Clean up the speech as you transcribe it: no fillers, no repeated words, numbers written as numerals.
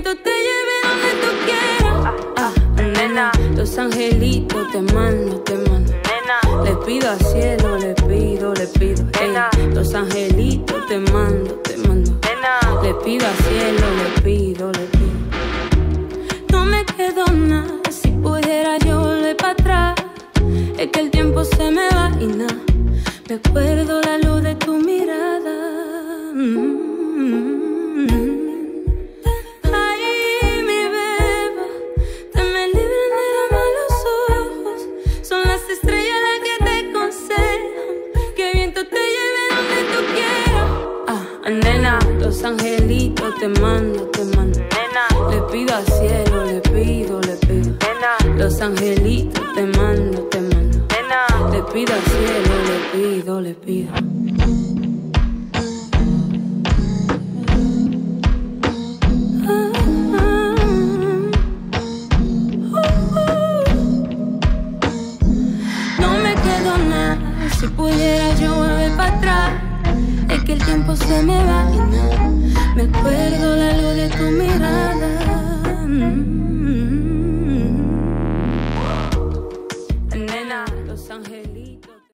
viento te lleve donde tú quieras. Nena, los angelitos te mando, te mando. Nena, le pido al cielo, le pido, nena, los angelitos te mando, te mando. Nena, le pido al cielo, le pido. No me quedó nada, si pudiera yo volver para atrás. Es que el tiempo se me va y nada, me acuerdo la luz de tu mirada. Ay, mi beba, te me libran de los malos ojos. Son las estrellas las que te aconsejan que viento te lleve donde tú quieras. Nena, los angelitos te mando, te mando. Nena, le pido al cielo, le pido. Nena, los angelitos te mando, te mando. Nena, le pido al cielo, le pido. No me quedó nada, si pudiera yo volver para atrás. Es que el tiempo se me va y nada, me